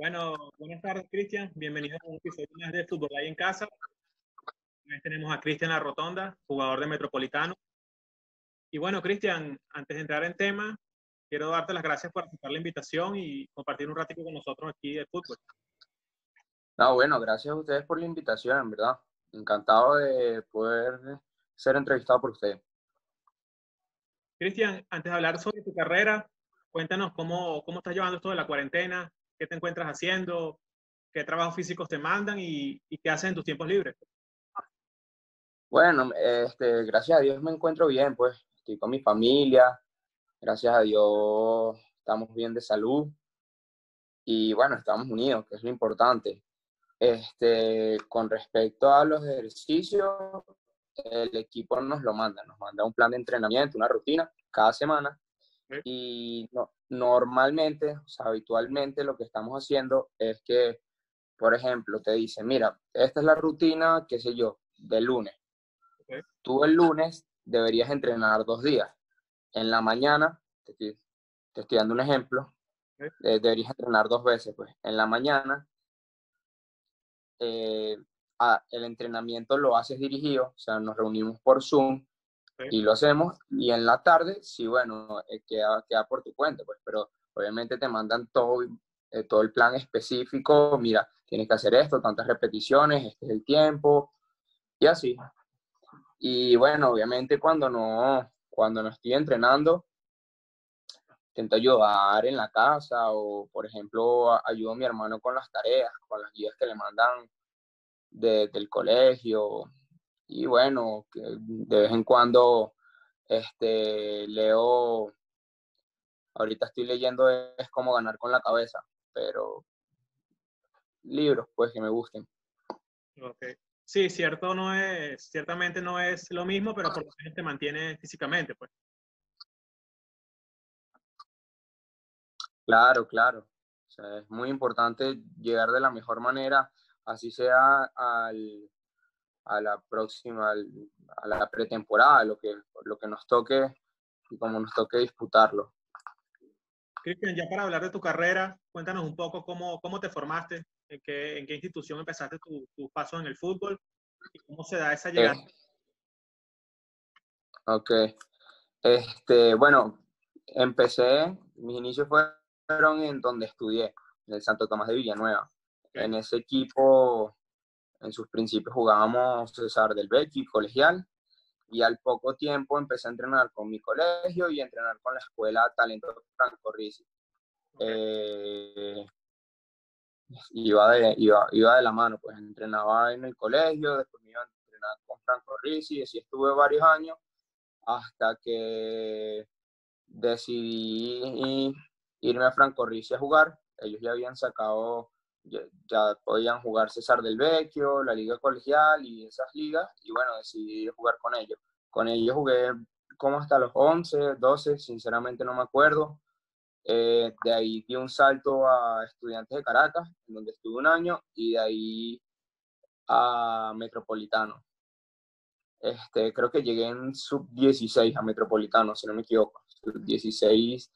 Bueno, buenas tardes, Cristian. Bienvenido a un episodio más de Fútbol Ahí en Casa. Hoy tenemos a Cristian La Rotonda, jugador de Metropolitano. Y bueno, Cristian, antes de entrar en tema, quiero darte las gracias por aceptar la invitación y compartir un ratito con nosotros aquí de fútbol. No, bueno, gracias a ustedes por la invitación, en verdad. Encantado de poder ser entrevistado por ustedes. Cristian, antes de hablar sobre tu carrera, cuéntanos cómo estás llevando esto de la cuarentena, qué te encuentras haciendo, qué trabajos físicos te mandan y qué haces en tus tiempos libres. Bueno, gracias a Dios me encuentro bien, pues estoy con mi familia, gracias a Dios estamos bien de salud y bueno, estamos unidos, que es lo importante. Con respecto a los ejercicios, el equipo nos manda un plan de entrenamiento, una rutina cada semana. ¿Sí? Y normalmente, o sea, habitualmente lo que estamos haciendo es que, por ejemplo, te dicen, mira, esta es la rutina, qué sé yo, del lunes. ¿Sí? Tú el lunes deberías entrenar 2 días. En la mañana, te estoy dando un ejemplo, ¿Sí? deberías entrenar 2 veces, pues. En la mañana, eh, el entrenamiento lo haces dirigido, o sea, nos reunimos por Zoom ¿Sí? y lo hacemos, y en la tarde, sí, bueno, queda por tu cuenta, pues, pero obviamente te mandan todo el plan específico, mira, tienes que hacer esto, tantas repeticiones, este es el tiempo, y así. Y bueno, obviamente cuando no estoy entrenando, intento ayudar en la casa o, por ejemplo, ayudo a mi hermano con las tareas, con las guías que le mandan del colegio, y bueno, que de vez en cuando leo. Ahorita estoy leyendo es Cómo ganar con la cabeza, pero libros pues que me gusten. Okay. Sí, ciertamente no es lo mismo, pero por lo menos te mantiene físicamente, pues. Claro, claro. O sea, es muy importante llegar de la mejor manera, así sea a la próxima, a la pretemporada, lo que nos toque y como nos toque disputarlo. Cristian, ya para hablar de tu carrera, cuéntanos un poco cómo te formaste, en qué institución empezaste tus pasos en el fútbol y cómo se da esa Eh, llegada. ok. Bueno, mis inicios fueron en donde estudié, en el Santo Tomás de Villanueva. Okay. En ese equipo, en sus principios jugábamos César del Vecchio, colegial, y al poco tiempo empecé a entrenar con mi colegio y a entrenar con la escuela Talento Franco Risi. Okay. Eh, iba de la mano, pues entrenaba en el colegio, después me iba a entrenar con Franco Risi, y así estuve varios años hasta que decidí irme a Franco Risi a jugar. Ellos ya habían sacado, ya podían jugar César del Vecchio, la liga colegial y esas ligas, y bueno, decidí jugar con ellos. Con ellos jugué como hasta los 11, 12, sinceramente no me acuerdo. De ahí di un salto a Estudiantes de Caracas, en donde estuve un año, y de ahí a Metropolitano. Creo que llegué en sub-16 a Metropolitano, si no me equivoco. Sub-16,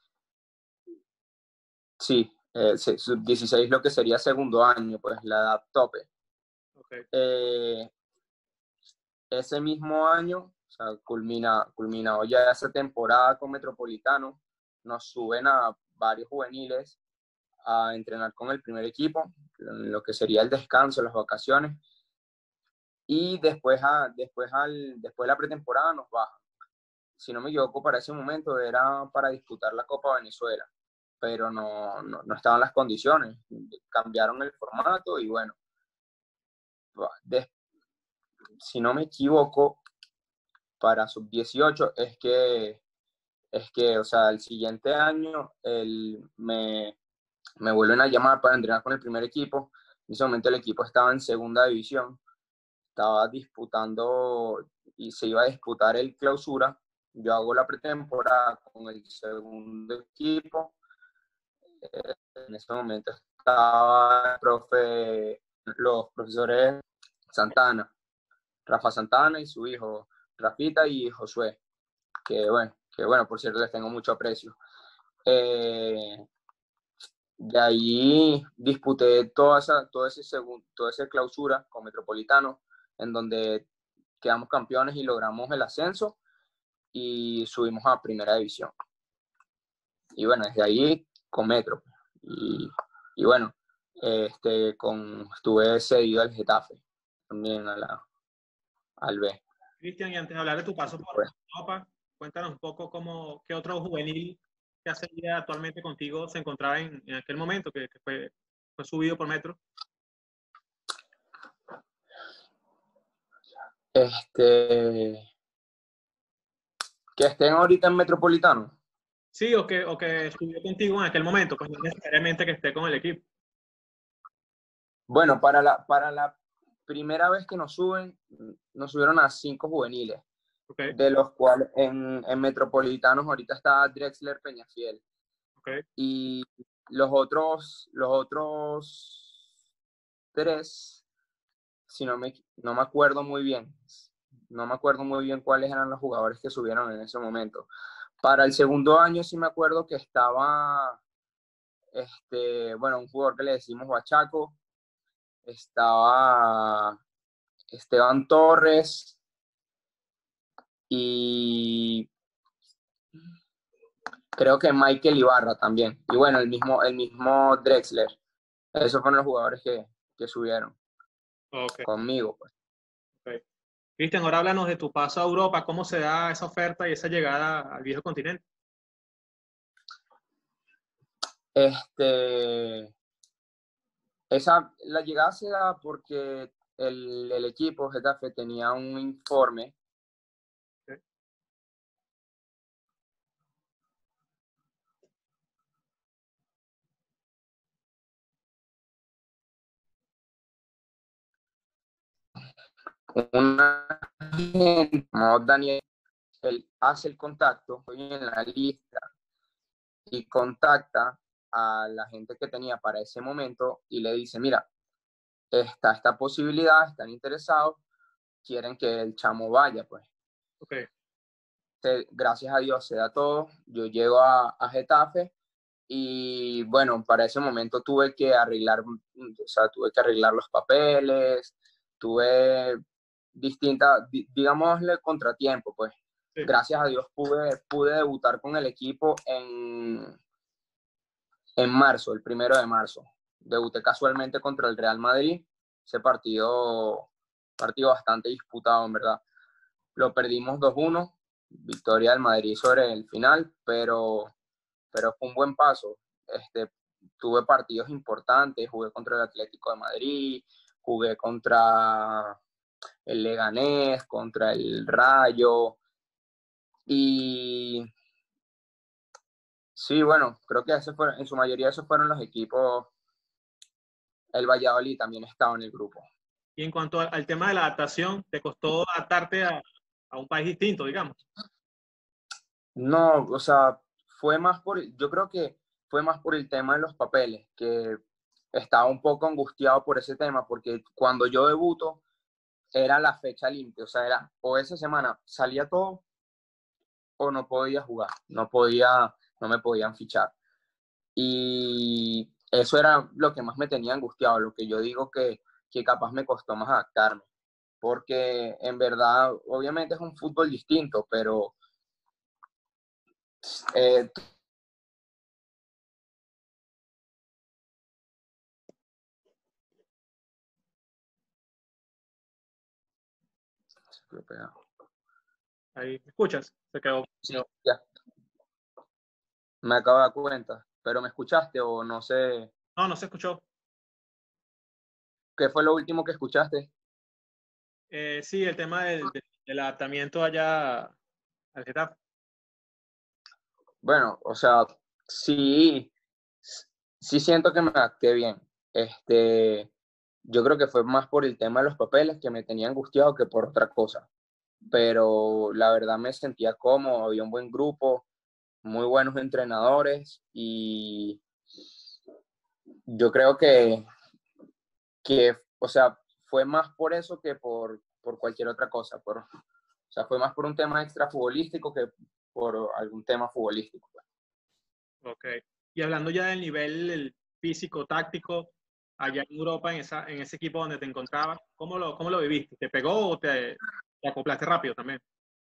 sí, sub-16 lo que sería segundo año, pues la edad tope. Okay. Eh, Ese mismo año, o sea, culminado ya esa temporada con Metropolitano, nos suben a varios juveniles a entrenar con el primer equipo, lo que sería el descanso, las vacaciones, y después de la pretemporada nos bajan. Si no me equivoco, para ese momento era para disputar la Copa Venezuela, pero no estaban las condiciones, cambiaron el formato y bueno, si no me equivoco, para sub-18 o sea, el siguiente año me vuelven a llamar para entrenar con el primer equipo. En ese momento el equipo estaba en segunda división, estaba disputando y se iba a disputar el clausura. Yo hago la pretemporada con el segundo equipo. En ese momento estaba los profesores Santana, Rafa Santana y su hijo Rafita y Josué, que bueno, por cierto les tengo mucho aprecio. De ahí disputé toda esa clausura con Metropolitano, en donde quedamos campeones y logramos el ascenso y subimos a primera división. Y bueno, desde ahí con Metro. Y bueno, estuve cedido al Getafe, también al B. Cristian, y antes de hablar de tu paso por Pues, Europa, cuéntanos un poco qué otro juvenil que hace vida actualmente contigo se encontraba en aquel momento que fue subido por Metro. este, que estén ahorita en Metropolitano. Sí, o que subió contigo en aquel momento, pues no necesariamente que esté con el equipo. Bueno, para la primera vez que nos subieron a 5 juveniles, Okay, de los cuales en Metropolitanos ahorita está Drexler Peñafiel. okay. Y los otros 3, si no me acuerdo muy bien, no me acuerdo muy bien cuáles eran los jugadores que subieron en ese momento. Para el segundo año sí me acuerdo que estaba, bueno, un jugador que le decimos Bachaco, estaba Esteban Torres y creo que Michael Ibarra también. Y bueno, el mismo Drexler. Esos fueron los jugadores que subieron Okay, conmigo, pues. okay. Cristian, ahora háblanos de tu paso a Europa, cómo se da esa oferta y esa llegada al viejo continente. Este, la llegada se da porque el equipo Getafe tenía un informe, Okay. una gente como Daniel, él hace el contacto, estoy en la lista y contacta a la gente que tenía para ese momento y le dice, mira, está esta posibilidad, están interesados, quieren que el chamo vaya, pues. Okay. Gracias a Dios se da todo, yo llego a Getafe y bueno, para ese momento tuve que arreglar los papeles, tuve digámosle, contratiempo, pues. Sí. Gracias a Dios pude debutar con el equipo en marzo, el 1 de marzo. Debuté casualmente contra el Real Madrid, ese partido bastante disputado, en verdad. Lo perdimos 2-1, victoria del Madrid sobre el final, pero fue un buen paso. Tuve partidos importantes, jugué contra el Atlético de Madrid, jugué contra el Leganés, contra el Rayo, y sí, bueno, creo que en su mayoría esos fueron los equipos. El Valladolid también estaba en el grupo. Y en cuanto al tema de la adaptación, ¿te costó adaptarte a un país distinto, digamos? No, o sea, yo creo que fue más por el tema de los papeles, que estaba un poco angustiado por ese tema, porque cuando yo debuto era la fecha límite, o sea, o esa semana salía todo o no podía jugar, no me podían fichar. Y eso era lo que más me tenía angustiado, lo que yo digo que capaz me costó más adaptarme, porque en verdad, obviamente es un fútbol distinto, pero eh, Ahí, ¿me escuchas? Se quedó. sí, ya, me acabo de dar cuenta, pero ¿me escuchaste o no sé? No, no se escuchó. ¿Qué fue lo último que escuchaste? Sí, el tema del adaptamiento allá al Getafe. Bueno, o sea, sí, sí siento que me adapté bien. Yo creo que fue más por el tema de los papeles que me tenía angustiado que por otra cosa. Pero la verdad me sentía cómodo, había un buen grupo, muy buenos entrenadores y yo creo que o sea, fue más por eso que por cualquier otra cosa. O sea, fue más por un tema extra futbolístico que por algún tema futbolístico. Ok. Y hablando ya del nivel físico, táctico, allá en Europa, en ese equipo donde te encontrabas? ¿Cómo lo viviste? ¿Te pegó o te acoplaste rápido también?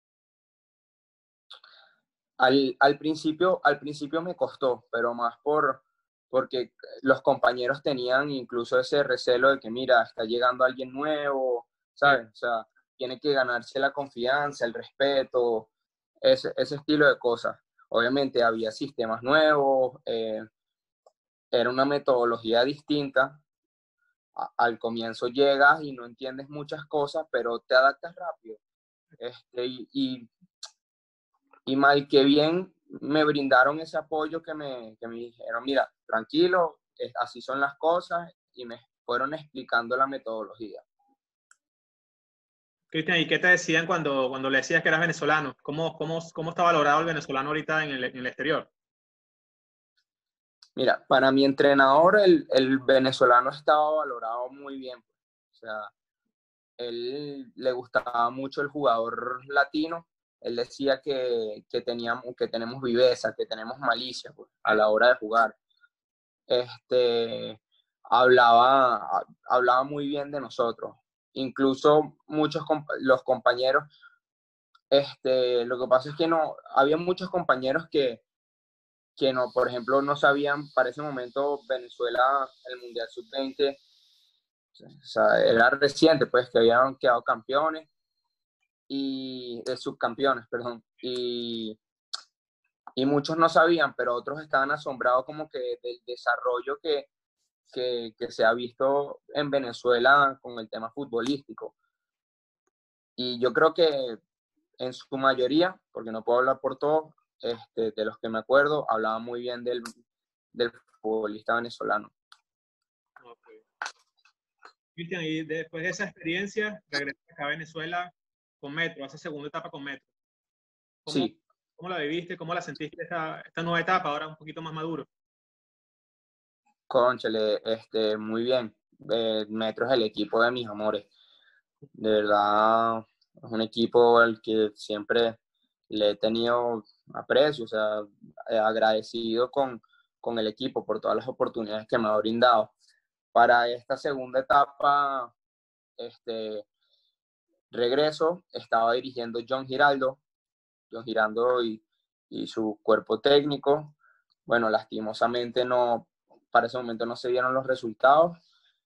Al principio me costó, pero más porque los compañeros tenían incluso ese recelo de que, mira, está llegando alguien nuevo, Sí. ¿sabes? O sea, tiene que ganarse la confianza, el respeto, ese estilo de cosas. Obviamente había sistemas nuevos, era una metodología distinta. Al comienzo llegas y no entiendes muchas cosas, pero te adaptas rápido. Y mal que bien me brindaron ese apoyo que me dijeron, mira, tranquilo, así son las cosas, y me fueron explicando la metodología. Cristian, ¿y qué te decían cuando le decías que eras venezolano? ¿Cómo está valorado el venezolano ahorita en el exterior? Mira, para mi entrenador, el venezolano estaba valorado muy bien. O sea, él le gustaba mucho el jugador latino. Él decía que tenemos viveza, que tenemos malicia, pues, a la hora de jugar. Este, hablaba muy bien de nosotros. Incluso los compañeros, lo que pasa es que no, había muchos compañeros que no, por ejemplo, no sabían para ese momento Venezuela, el Mundial Sub-20, o sea, era reciente, pues, que habían quedado campeones y subcampeones, perdón, y muchos no sabían, pero otros estaban asombrados como que del desarrollo que se ha visto en Venezuela con el tema futbolístico. Y yo creo que en su mayoría, porque no puedo hablar por todos, de los que me acuerdo, hablaba muy bien del futbolista venezolano. Okay. Cristian, y después de esa experiencia, regresas acá a Venezuela con Metro, hace segunda etapa con Metro. ¿Cómo, Sí, cómo la viviste? ¿Cómo la sentiste esta nueva etapa, ahora un poquito más maduro? cónchale, muy bien. Metro es el equipo de mis amores. De verdad, es un equipo al que siempre le he tenido aprecio, o sea, agradecido con el equipo por todas las oportunidades que me ha brindado. Para esta segunda etapa, regreso, estaba dirigiendo John Giraldo y su cuerpo técnico. Bueno, lastimosamente no, para ese momento no se dieron los resultados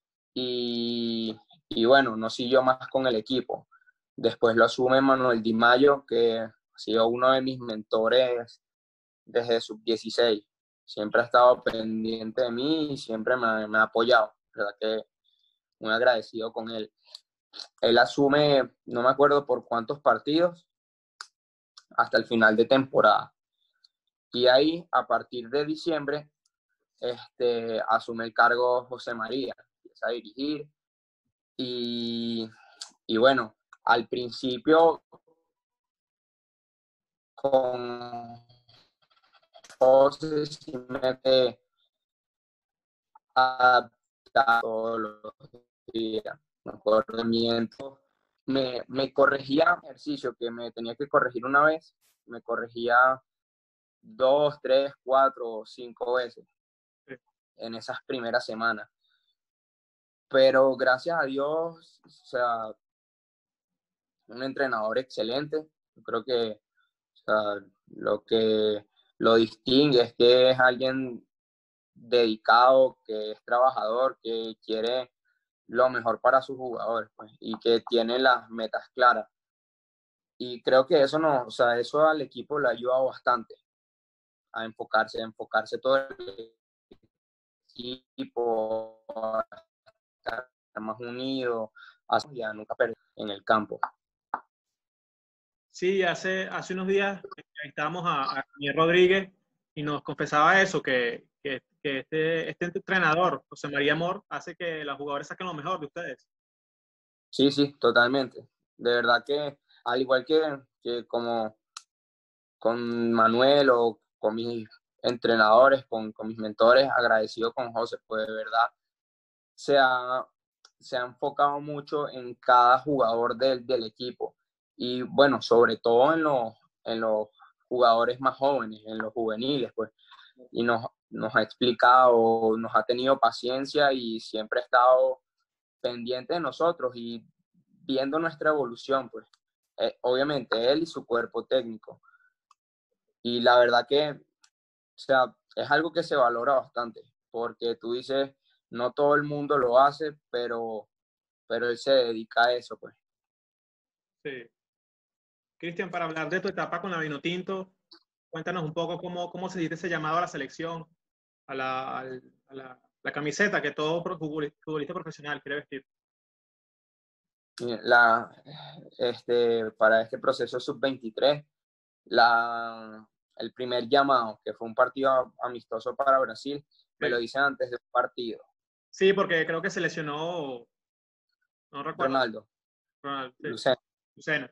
y bueno, no siguió más con el equipo. Después lo asume Manuel Di Mayo, que ha sido uno de mis mentores desde sub-16. Siempre ha estado pendiente de mí y siempre me ha apoyado. La verdad que muy agradecido con él. Él asume, no me acuerdo por cuántos partidos, hasta el final de temporada. Y ahí, a partir de diciembre, asume el cargo José María, empieza a dirigir. Y, y bueno, al principio con José sí me adaptaba todos los días. Me acuerdo, me corregía ejercicio que me tenía que corregir una vez, me corregía 2, 3, 4, 5 veces en esas primeras semanas. Pero gracias a Dios, o sea, un entrenador excelente. Yo creo que, o sea, que lo distingue es que es alguien dedicado, que es trabajador, que quiere lo mejor para sus jugadores, pues, y que tiene las metas claras. Y creo que eso no, o sea, eso al equipo le ha ayudado bastante a enfocarse todo el equipo, a estar más unido, a nunca perder en el campo. Sí, hace unos días entrevistamos a Daniel Rodríguez y nos confesaba eso, que este entrenador, José María Amor, hace que los jugadores saquen lo mejor de ustedes. Sí, sí, totalmente. De verdad que, al igual que como con Manuel o con mis entrenadores, con mis mentores, agradecido con José, pues de verdad se ha, se ha enfocado mucho en cada jugador del equipo. Y bueno, sobre todo en los jugadores más jóvenes, en los juveniles, pues. Y nos ha explicado, nos ha tenido paciencia y siempre ha estado pendiente de nosotros y viendo nuestra evolución, pues. Obviamente él y su cuerpo técnico. Y la verdad que, o sea, es algo que se valora bastante, porque tú dices, no todo el mundo lo hace, pero él se dedica a eso, pues. Sí. Cristian, para hablar de tu etapa con la Vinotinto, cuéntanos un poco cómo se dice ese llamado a la selección, a la camiseta que todo futbolista profesional quiere vestir. La, para este proceso sub-23, el primer llamado, que fue un partido amistoso para Brasil, me lo dicen antes de un partido. Sí, porque creo que se lesionó, no recuerdo. Ronaldo. Sí. Lucena.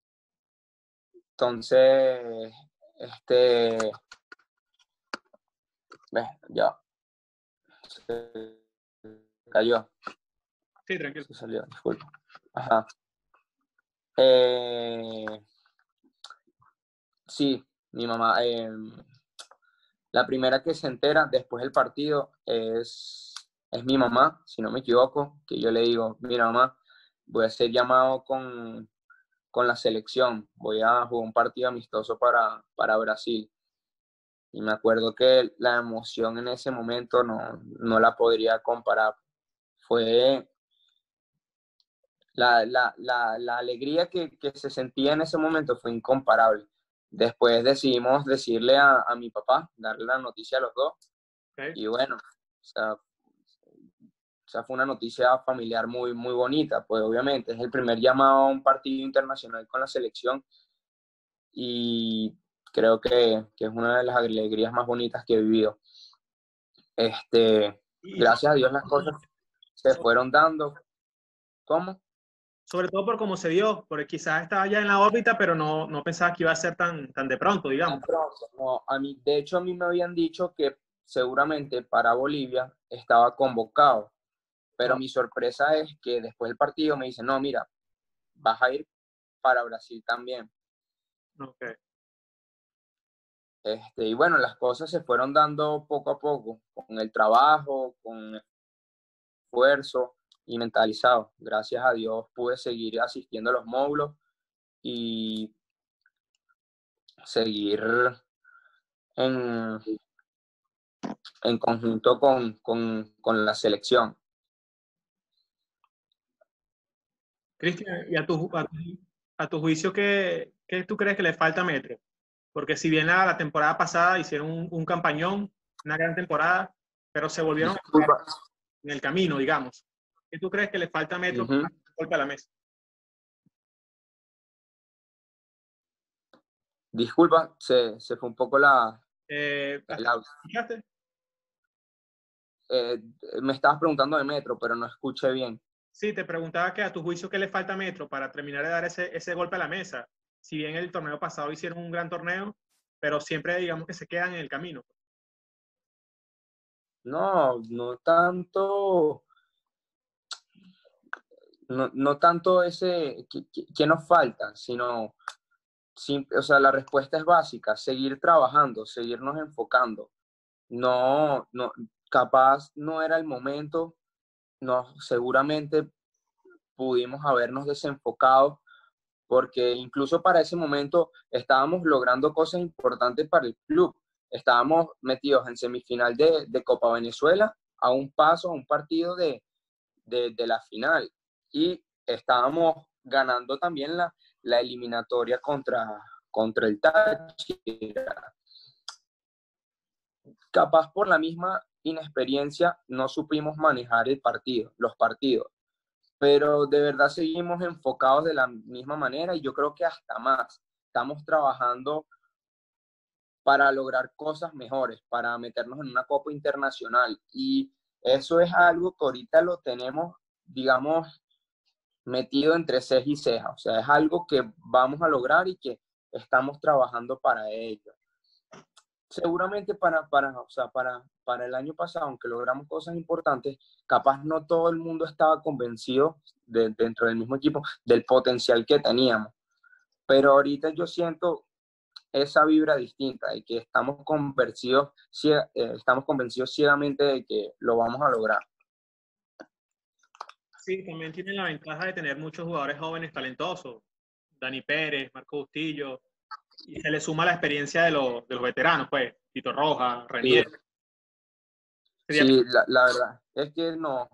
Entonces, ya. Se cayó. Sí, tranquilo. Se salió, disculpa. Ajá. Sí, mi mamá. La primera que se entera después del partido es mi mamá, si no me equivoco, que yo le digo, mira mamá, voy a ser llamado con la selección, voy a jugar un partido amistoso para Brasil. Y me acuerdo que la emoción en ese momento no la podría comparar. Fue la alegría que se sentía en ese momento fue incomparable. Después decidimos decirle a mi papá, darle la noticia a los dos. Okay. Y bueno, o sea, fue una noticia familiar muy, muy bonita, pues obviamente es el primer llamado a un partido internacional con la selección y creo que es una de las alegrías más bonitas que he vivido. Gracias a Dios las cosas se fueron dando. ¿Cómo? Sobre todo por cómo se dio, porque quizás estaba ya en la órbita, pero no pensaba que iba a ser tan de pronto, digamos. No, de hecho, a mí me habían dicho que seguramente para Bolivia estaba convocado, pero mi sorpresa es que después del partido me dicen, no, mira, vas a ir para Brasil también. Okay. Y bueno, las cosas se fueron dando poco a poco, con el trabajo, con esfuerzo y mentalizado. Gracias a Dios pude seguir asistiendo a los módulos y seguir en, en conjunto con la selección. Cristian, ¿y a tu juicio qué tú crees que le falta a Metro? Porque si bien la temporada pasada hicieron un campañón, una gran temporada, pero se volvieron en el camino, digamos. ¿Qué tú crees que le falta a Metro para dar un golpe a la mesa? Disculpa, se fue un poco el audio. ¿Escuchaste? Me estabas preguntando de Metro, pero no escuché bien. Sí, te preguntaba que a tu juicio qué le falta a Metro para terminar de dar ese golpe a la mesa. Si bien el torneo pasado hicieron un gran torneo, pero siempre digamos que se quedan en el camino. No tanto, no tanto ese, ¿qué nos falta? Sino, o sea, la respuesta es básica, seguir trabajando, seguirnos enfocando. Capaz no era el momento, seguramente pudimos habernos desenfocado porque incluso para ese momento estábamos logrando cosas importantes para el club. Estábamos metidos en semifinal de Copa Venezuela, a un paso, a un partido de la final. Y estábamos ganando también la eliminatoria contra el Táchira. Capaz por la misma inexperiencia no supimos manejar los partidos, pero de verdad seguimos enfocados de la misma manera y yo creo que hasta más. Estamos trabajando para lograr cosas mejores, para meternos en una Copa Internacional y eso es algo que ahorita lo tenemos, digamos, metido entre ceja y ceja. O sea, es algo que vamos a lograr y que estamos trabajando para ello. Seguramente para el año pasado, aunque logramos cosas importantes, capaz no todo el mundo estaba convencido dentro del mismo equipo del potencial que teníamos. Pero ahorita yo siento esa vibra distinta y que estamos convencidos ciegamente de que lo vamos a lograr. Sí, también tienen la ventaja de tener muchos jugadores jóvenes talentosos. Dani Pérez, Marco Bustillo, y se le suma la experiencia de los veteranos, pues, Tito Roja, Sí, Renier. Sería, sí, la verdad es que no,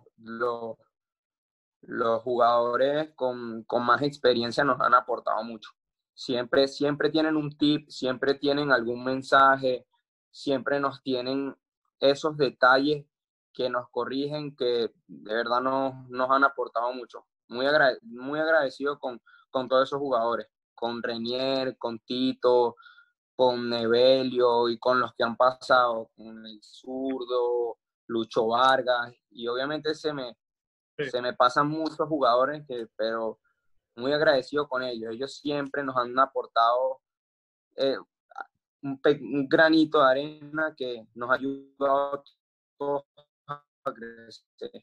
los jugadores con más experiencia nos han aportado mucho. Siempre tienen un tip, siempre tienen algún mensaje, siempre nos tienen esos detalles que nos corrigen, que de verdad nos han aportado mucho. Muy agradecido con todos esos jugadores, con Renier, con Tito, con Nevelio y con los que han pasado, con el zurdo, Lucho Vargas, y obviamente se me pasan muchos jugadores, pero muy agradecido con ellos. Ellos siempre nos han aportado eh, un granito de arena que nos ha ayudado a todos a crecer.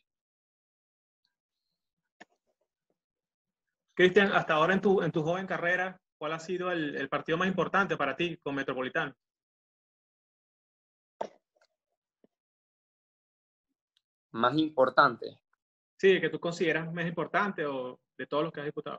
Cristian, hasta ahora en tu joven carrera, ¿cuál ha sido el partido más importante para ti con Metropolitano? Más importante. Sí, que tú consideras más importante o de todos los que has disputado.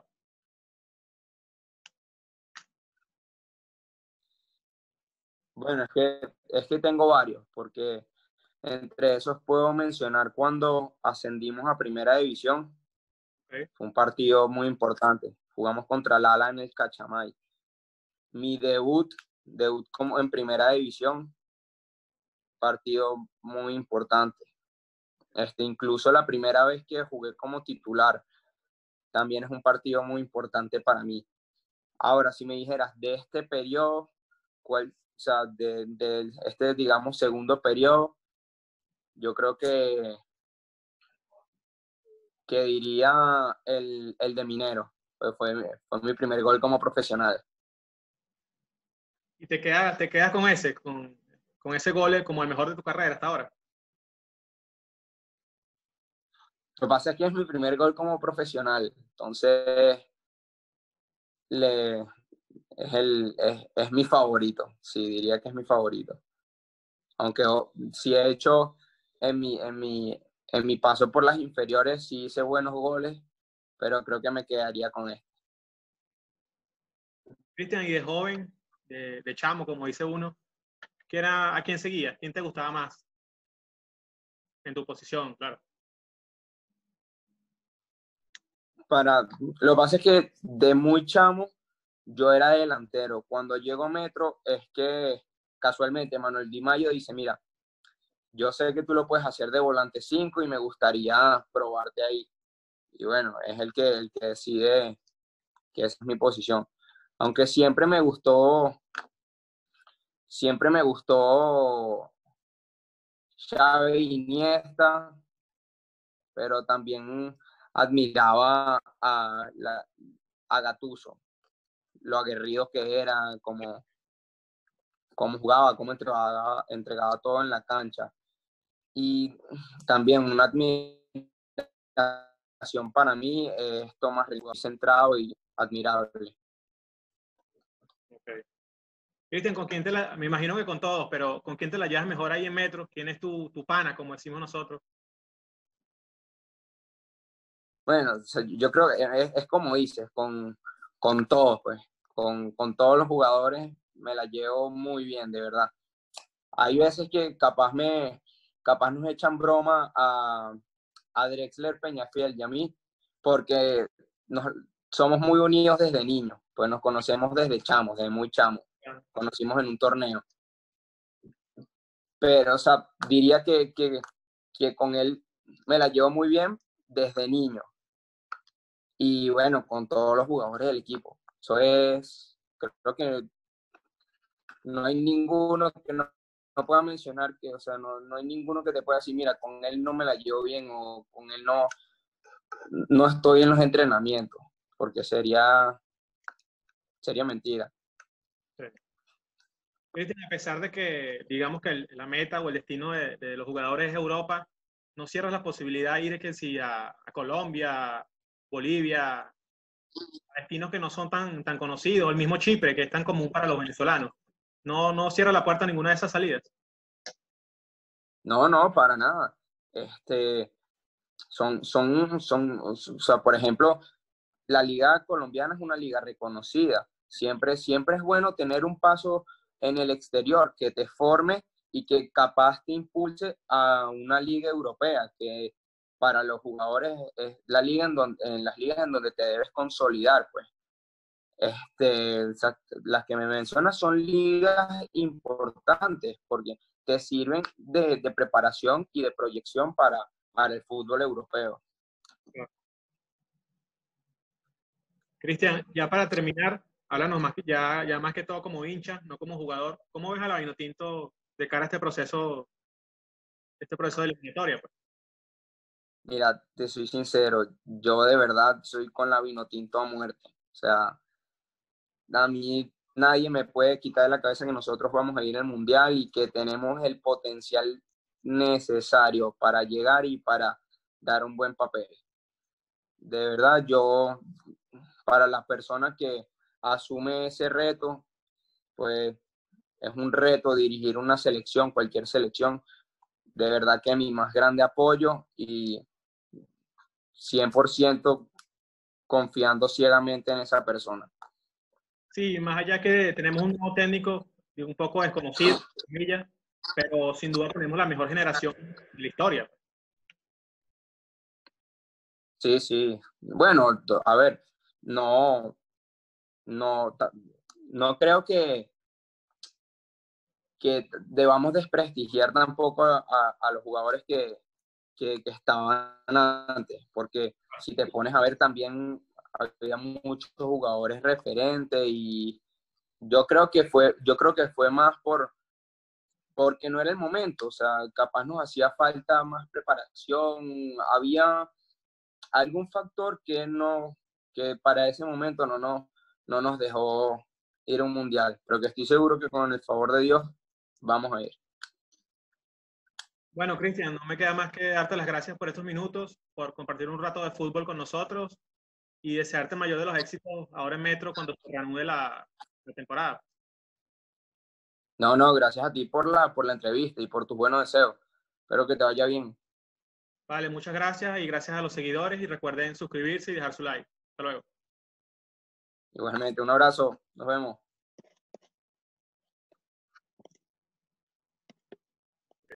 Bueno, es que tengo varios, porque entre esos puedo mencionar cuando ascendimos a Primera División. ¿Sí? Fue un partido muy importante. Jugamos contra Lala en el Cachamay. Mi debut como en Primera División, partido muy importante. Incluso la primera vez que jugué como titular, también es un partido muy importante para mí. Ahora, si me dijeras de este periodo, o sea, de este, digamos, segundo periodo, yo creo que diría el de Minero. Fue mi primer gol como profesional. Y te quedas con ese gol como el mejor de tu carrera hasta ahora. Lo que pasa es que es mi primer gol como profesional, entonces le, es mi favorito, sí, diría que es mi favorito. Aunque sí he hecho en mi paso por las inferiores, sí hice buenos goles, pero creo que me quedaría con este. Cristian, y de joven, de chamo, como dice uno, ¿a quién seguías? ¿Quién te gustaba más en tu posición? Claro. Lo que pasa es que de muy chamo yo era delantero. Cuando llego a Metro es que casualmente Manuel Di Mayo dice, mira, yo sé que tú lo puedes hacer de volante 5 y me gustaría probarte ahí. Y bueno, es el que decide que esa es mi posición. Aunque siempre me gustó Xavi, Iniesta, pero también admiraba a Gattuso, lo aguerrido que era, cómo jugaba, cómo entregaba todo en la cancha. Y también una admiración para mí es Tomás Rico, centrado y admirable. Okay. Cristian, me imagino que con todos, pero ¿con quién te la llevas mejor ahí en Metro? ¿Quién es tu pana, como decimos nosotros? Bueno, o sea, yo creo que es como dices, con todos, pues, con todos los jugadores me la llevo muy bien, de verdad. Hay veces que capaz nos echan broma a Drexler Peñafiel y a mí, porque nos, somos muy unidos desde niños, pues nos conocemos desde chamos, desde muy chamos, conocimos en un torneo. Pero, o sea, diría que con él me la llevo muy bien desde niño. Y bueno, con todos los jugadores del equipo. Creo que no hay ninguno que no pueda mencionar que, o sea, no hay ninguno que te pueda decir, mira, con él no me la llevo bien o con él no estoy en los entrenamientos, porque sería mentira. Sí. Cristian, a pesar de que, digamos que la meta o el destino de los jugadores es Europa, no cierras la posibilidad de ir que si a Colombia, Bolivia, a destinos que no son tan conocidos, el mismo Chipre, que es tan común para los venezolanos. No cierra la puerta a ninguna de esas salidas. No, no, para nada. O sea, por ejemplo, la liga colombiana es una liga reconocida. Siempre es bueno tener un paso en el exterior que te forme y que capaz te impulse a una liga europea, que para los jugadores es la liga en las ligas en donde te debes consolidar, pues. O sea, las que me mencionas son ligas importantes porque te sirven de preparación y de proyección para el fútbol europeo. Cristian, ya para terminar, háblanos más, ya más que todo como hincha, no como jugador. ¿Cómo ves a la Vinotinto de cara a este proceso de eliminatoria, pues? Mira, te soy sincero, yo de verdad soy con la Vinotinto a muerte. O sea, a mí nadie me puede quitar de la cabeza que nosotros vamos a ir al Mundial y que tenemos el potencial necesario para llegar y para dar un buen papel. De verdad, para las personas que asume ese reto, pues es un reto dirigir una selección, cualquier selección. De verdad que mi más grande apoyo y 100% confiando ciegamente en esa persona. Sí, más allá que tenemos un nuevo técnico un poco desconocido, pero sin duda tenemos la mejor generación de la historia. Sí, sí. Bueno, a ver, no, no, no creo que debamos desprestigiar tampoco a los jugadores que estaban antes, porque si te pones a ver también había muchos jugadores referentes y yo creo que fue más porque no era el momento, o sea, capaz nos hacía falta más preparación, había algún factor que para ese momento no nos dejó ir a un mundial, pero que estoy seguro que con el favor de Dios vamos a ir. Bueno, Cristian, no me queda más que darte las gracias por estos minutos, por compartir un rato de fútbol con nosotros y desearte el mayor de los éxitos ahora en Metro cuando se reanude la temporada. No, no, gracias a ti por la entrevista y por tus buenos deseos. Espero que te vaya bien. Vale, muchas gracias y gracias a los seguidores y recuerden suscribirse y dejar su like. Hasta luego. Igualmente, un abrazo. Nos vemos.